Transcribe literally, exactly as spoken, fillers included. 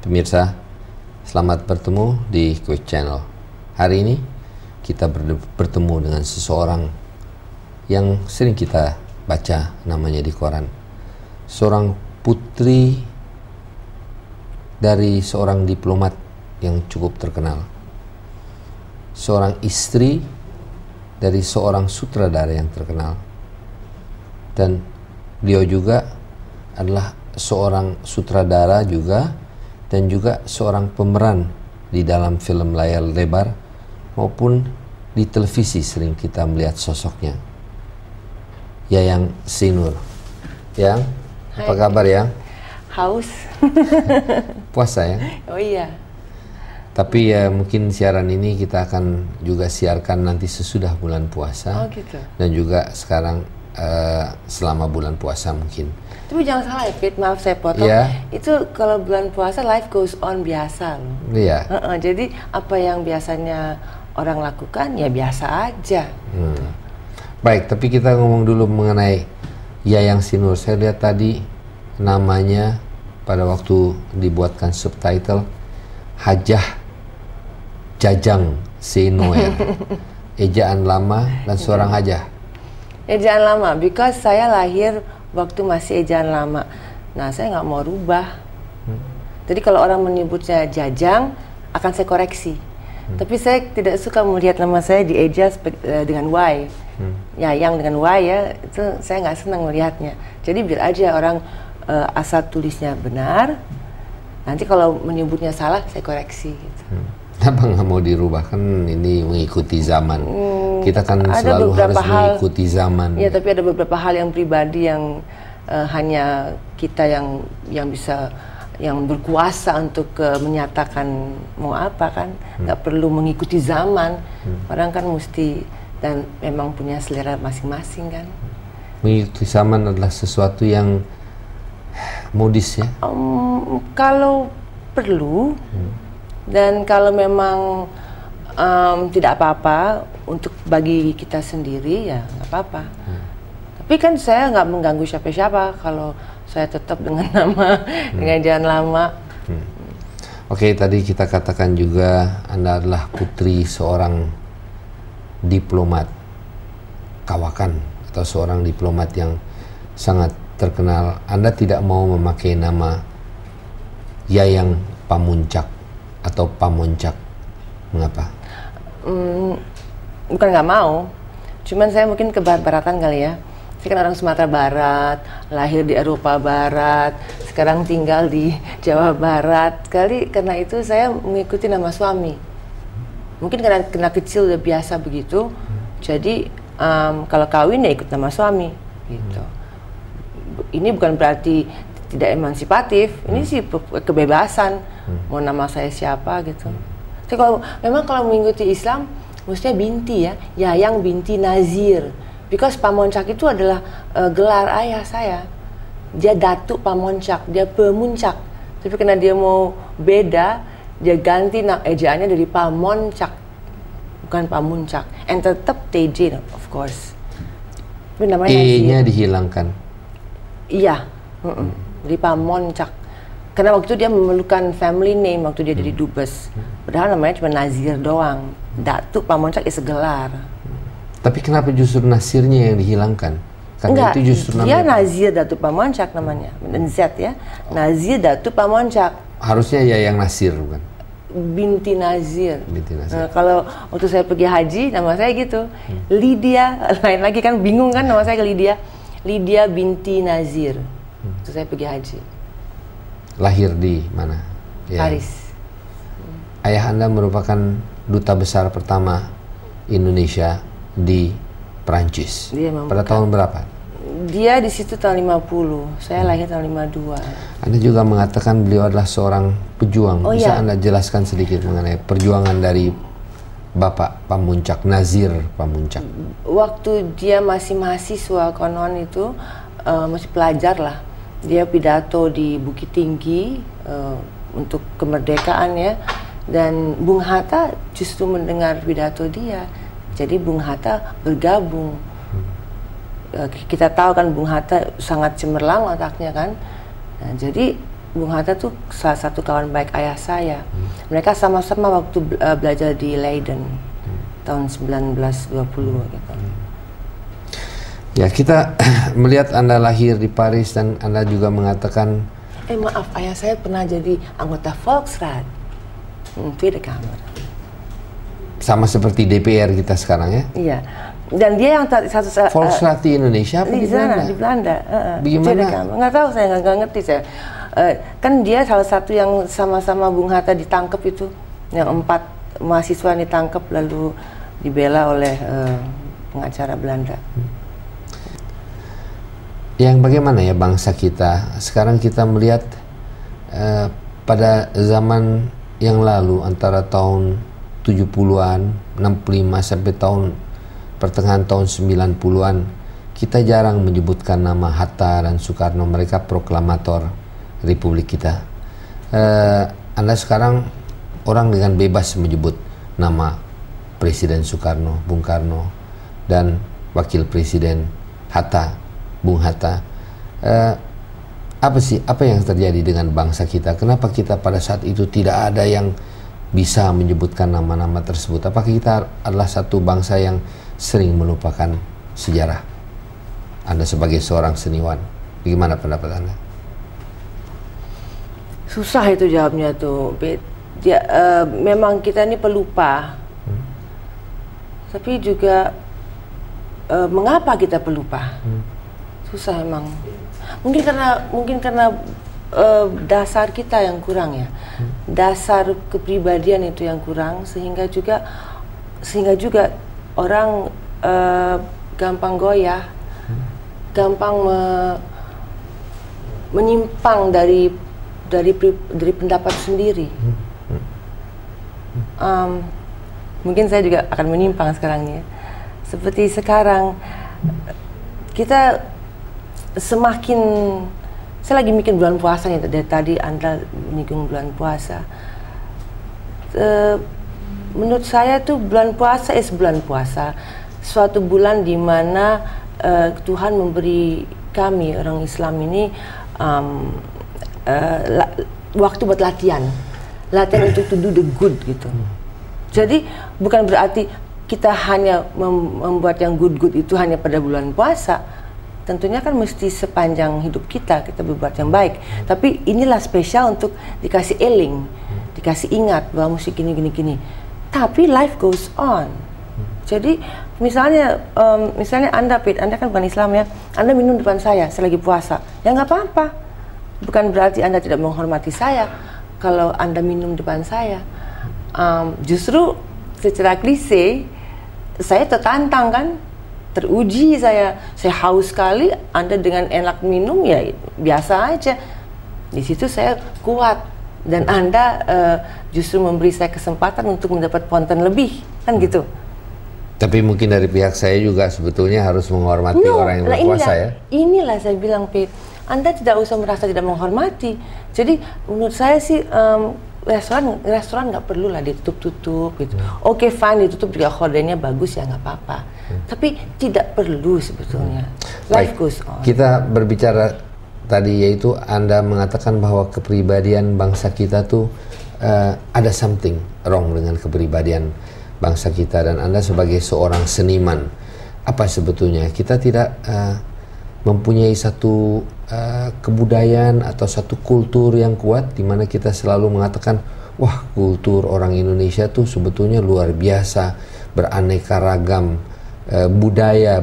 Pemirsa, selamat bertemu di Quick Channel. Hari ini kita bertemu dengan seseorang yang sering kita baca namanya di koran. Seorang putri dari seorang diplomat yang cukup terkenal. Seorang istri dari seorang sutradara yang terkenal. Dan beliau juga adalah seorang sutradara juga dan juga seorang pemeran di dalam film layar lebar maupun di televisi sering kita melihat sosoknya. Yayang Sinur. Yang, apa kabar Yang? Haus. Puasa ya? Oh iya. Tapi ya mungkin siaran ini kita akan juga siarkan nanti sesudah bulan puasa. Oh gitu. Dan juga sekarang uh, selama bulan puasa mungkin. Tapi jangan salah ya, Fit, maaf saya potong. Yeah. Itu kalau bulan puasa life goes on biasa loh. Iya. Uh -uh, jadi apa yang biasanya orang lakukan ya biasa aja. Hmm. Baik, tapi kita ngomong dulu mengenai Yayang Sinur. Saya lihat tadi namanya pada waktu dibuatkan subtitle Hajah Jajang Sinoer. Ejaan lama dan seorang hajah. Ejaan lama, because saya lahir waktu masih ejaan lama. Nah, saya nggak mau rubah. Hmm. Jadi kalau orang menyebutnya Jajang, akan saya koreksi. Hmm. Tapi saya tidak suka melihat nama saya dieja uh, dengan Y. Hmm. Yayang dengan Y ya, itu saya nggak senang melihatnya. Jadi biar aja orang uh, asal tulisnya benar. Nanti kalau menyebutnya salah, saya koreksi. Gitu. Hmm. Kenapa nggak mau dirubah? Kan ini mengikuti zaman. Hmm, Kita kan selalu harus hal, mengikuti zaman. Ya, tapi ada beberapa hal yang pribadi yang uh, hanya kita yang yang bisa, yang berkuasa untuk uh, menyatakan mau apa kan. Nggak hmm. perlu mengikuti zaman. Hmm. Orang kan mesti dan memang punya selera masing-masing kan. Mengikuti zaman adalah sesuatu yang modis ya? Um, kalau perlu. Hmm. Dan kalau memang um, tidak apa-apa untuk bagi kita sendiri ya nggak apa-apa. Hmm. Tapi kan saya nggak mengganggu siapa-siapa kalau saya tetap dengan nama hmm. dengan jalan lama. Hmm. Oke, tadi kita katakan juga Anda adalah putri seorang diplomat kawakan atau seorang diplomat yang sangat terkenal. Anda tidak mau memakai nama Yayang Pamuncak atau Pamoncak, mengapa? Hmm, bukan nggak mau, cuman saya mungkin ke barat-baratan kali ya. Saya kan orang Sumatera Barat, lahir di Eropa Barat, sekarang tinggal di Jawa Barat. Kali karena itu saya mengikuti nama suami. Mungkin karena kena kecil udah biasa begitu, hmm. jadi um, kalau kawin ya ikut nama suami, gitu. Hmm. Ini bukan berarti tidak emansipatif, hmm. ini sih kebebasan. Hmm. Mau nama saya siapa gitu. Hmm. Jadi kalau memang kalau mengikuti Islam, mestinya binti ya, Yayang binti Nazir. Because Pamoncak itu adalah uh, gelar ayah saya. Dia Datuk Pamoncak, dia Pemuncak. Tapi karena dia mau beda, dia ganti ejaannya dari Pamoncak, bukan Pamuncak. And tetap T J of course. Tapi namanya E-nya dihilangkan. Iya, mm -mm. Dari Pamoncak. Karena waktu itu dia memerlukan family name waktu dia jadi dubes. Padahal namanya cuma Nazir doang. Datuk Pamoncak is gelar. Tapi kenapa justru Nasirnya yang dihilangkan? Karena enggak, itu justru dia namanya Nazir Datuk Pamoncak namanya. Dan Z ya. Nazir Datuk Pamoncak. Harusnya Yayang Nasir bukan? Binti Nazir. Binti Nazir. Nah, kalau waktu saya pergi haji, nama saya gitu. Hmm. Lydia, lain lagi kan bingung kan nama saya ke Lydia. Lydia binti Nazir. Hmm. Waktu saya pergi haji. Lahir di mana? Ya. Paris. Ayah Anda merupakan duta besar pertama Indonesia di Perancis. Dia pada tahun berapa? Dia di situ tahun lima puluh. Saya hmm. lahir tahun lima puluh dua. Anda juga mengatakan beliau adalah seorang pejuang. Oh, Bisa ya? Anda jelaskan sedikit mengenai perjuangan dari Bapak Pamuncak, Nazir Pamuncak? Waktu dia masih mahasiswa konon itu, uh, masih pelajar lah. Dia pidato di Bukit Tinggi uh, untuk kemerdekaan ya, dan Bung Hatta justru mendengar pidato dia, jadi Bung Hatta bergabung. Uh, kita tahu kan Bung Hatta sangat cemerlang otaknya kan, nah, jadi Bung Hatta tuh salah satu kawan baik ayah saya. Hmm. Mereka sama-sama waktu uh, belajar di Leiden hmm. tahun sembilan belas dua puluh gitu. Hmm. Ya, kita melihat Anda lahir di Paris dan Anda juga mengatakan, eh maaf, ayah saya pernah jadi anggota Volksrat, hmm, Tweede Kamer. Sama seperti D P R kita sekarang ya? Iya. Dan dia yang satu uh, Volksrat di Indonesia apa di, di sana, Belanda? Di Belanda. Uh, Bagaimana? Nggak tahu, saya nggak ngerti saya. Uh, kan dia salah satu yang sama-sama Bung Hatta ditangkap itu, yang empat mahasiswa ditangkap lalu dibela oleh uh, pengacara Belanda. Hmm. Yang bagaimana ya bangsa kita? Sekarang kita melihat uh, pada zaman yang lalu antara tahun tujuh puluhan, enam puluh lima sampai tahun pertengahan tahun sembilan puluhan, kita jarang menyebutkan nama Hatta dan Soekarno. Mereka proklamator Republik kita. Uh, anda sekarang orang dengan bebas menyebut nama Presiden Soekarno, Bung Karno, dan Wakil Presiden Hatta, Bung Hatta. Uh, apa sih, apa yang terjadi dengan bangsa kita? Kenapa kita pada saat itu tidak ada yang bisa menyebutkan nama-nama tersebut? Apakah kita adalah satu bangsa yang sering melupakan sejarah? Anda sebagai seorang seniwan, bagaimana pendapat Anda? Susah itu jawabnya tuh. Ya, uh, memang kita ini pelupa, hmm. tapi juga uh, mengapa kita pelupa? Hmm. Susah emang. Mungkin karena mungkin karena uh, dasar kita yang kurang ya, hmm. dasar kepribadian itu yang kurang, sehingga juga sehingga juga orang uh, gampang goyah, hmm. gampang me, menyimpang dari dari dari pendapat sendiri. Hmm. Hmm. Um, mungkin saya juga akan menyimpang sekarang ya. Seperti sekarang kita semakin, saya lagi mikir bulan puasa nih, dari tadi Anda menyinggung bulan puasa. Uh, menurut saya tuh bulan puasa is bulan puasa, suatu bulan di mana uh, Tuhan memberi kami orang Islam ini um, uh, la, waktu buat latihan, latihan untuk to do the good gitu. Jadi bukan berarti kita hanya mem membuat yang good-good itu hanya pada bulan puasa. Tentunya kan mesti sepanjang hidup kita kita berbuat yang baik. Tapi inilah spesial untuk dikasih eling, dikasih ingat bahwa mesti gini gini gini. Tapi life goes on. Jadi misalnya um, misalnya Anda Pit, Anda kan bukan Islam ya, Anda minum depan saya, saya lagi puasa, ya nggak apa-apa. Bukan berarti Anda tidak menghormati saya kalau Anda minum depan saya. Um, justru secara klise saya tertantang kan, teruji saya, saya haus sekali, Anda dengan enak minum ya biasa aja. Di situ saya kuat dan Anda uh, justru memberi saya kesempatan untuk mendapat ponten lebih, kan gitu. Tapi mungkin dari pihak saya juga sebetulnya harus menghormati no, orang yang berpuasa ya. Inilah saya bilang, Pete, Anda tidak usah merasa tidak menghormati. Jadi menurut saya sih um, restoran restoran nggak perlu lah ditutup-tutup gitu. Hmm. Oke, okay, fine ditutup juga hordennya bagus ya nggak apa-apa. Hmm. Tapi tidak perlu sebetulnya. Hmm. Life goes on. Kita berbicara tadi yaitu Anda mengatakan bahwa kepribadian bangsa kita tuh uh, ada something wrong dengan kepribadian bangsa kita, dan Anda sebagai seorang seniman, apa sebetulnya kita tidak uh, mempunyai satu uh, kebudayaan atau satu kultur yang kuat di mana kita selalu mengatakan, wah, kultur orang Indonesia tuh sebetulnya luar biasa, beraneka ragam uh, budaya